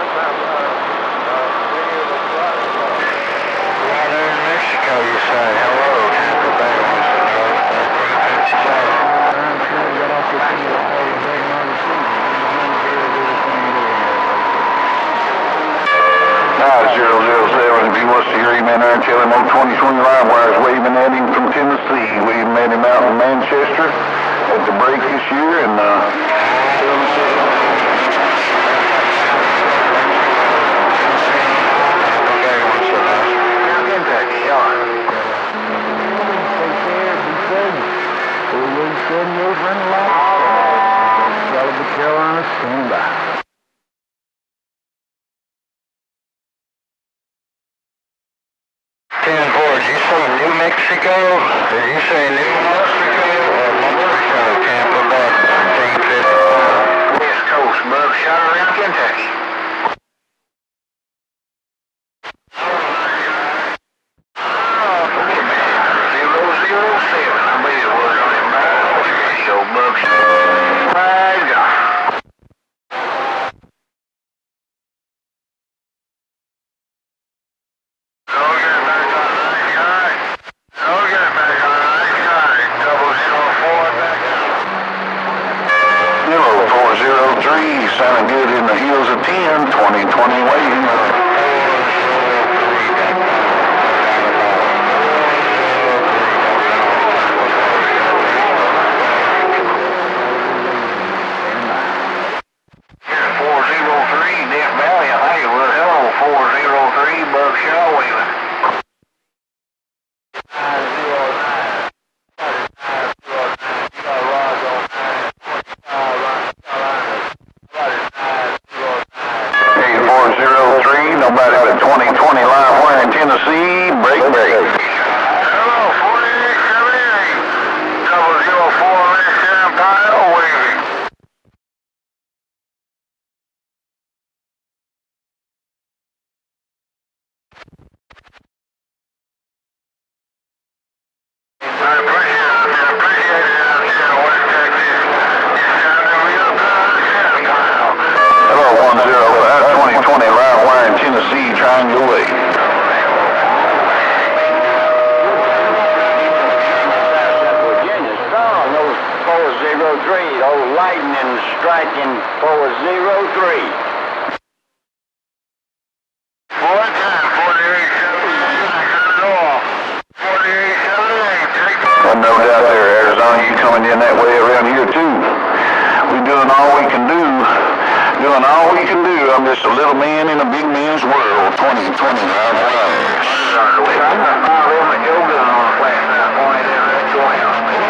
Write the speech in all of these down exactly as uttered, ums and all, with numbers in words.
Northern Mexico, you say. Hello, Tampa Bay wants to know. thirteen fifty-seven. I'm trying to get off the thing that I was waiting on the season. Nine zero zero seven, if he wants to hear him in there, tell him on twenty twenty live wires waving at him from Tennessee. We met him out in Manchester at the break this year, and uh, Carolina, stand by. ten four, did you say New Mexico? Did you say New Mexico or Mexico, Tampa Bay, thirteen fifty? West Coast, bub, shot around Kentucky. zero zero seven, I believe it was on him. Show bub, my God. Sounding good in the heels of ten, twenty twenty waiting. four zero three, Death Valley, I think it was. Hello, four zero three, Bug Shaw wheeling. Nobody but twenty twenty live wire in Tennessee. Break, break. Hello, forty-eight seventy-eight. Double zero four West Empire waving. I appreciate it. I appreciate it out here in West Texas. It's sounding real good. Hello, one zero. That's twenty twenty live wire in Tennessee, trying your way. Virginia, strong, those four zero three, those lightning striking four zero three. One time, forty-eight seventy-eight, forty-eight seventy-eight, take it. Well, no doubt there, Arizona, you coming in that way around here too. We're doing all we can do. Doing all we can do. I'm just a little man in a big man's world. twenty twenty live wires. I'm not following the yoga on the flat now. Point in that twelve.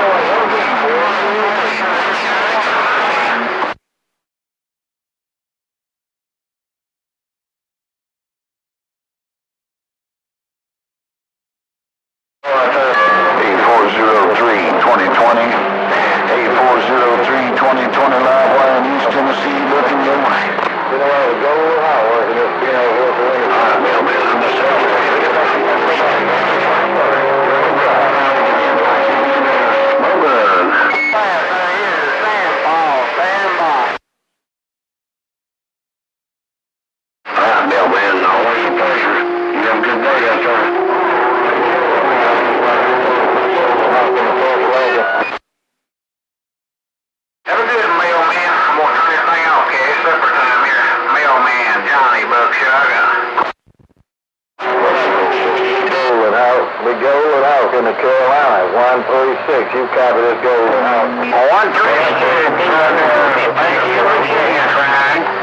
eight four zero three, twenty twenty. eight four zero three, twenty twenty live wire in East Tennessee, looking your way. You know, I was going out working this, you know, working the way. All right, mailman, I'm just out there. Moving. All right, mailman, always a pleasure. You have a good day out there. Have a good mailman. I'm going to turn this thing off, okay? It's supper time here. Mailman, Johnny Buckshot. Golden House. We Golden House in the Carolinas. one three six. You copy this Golden House. one three six. Thank you. Thank you.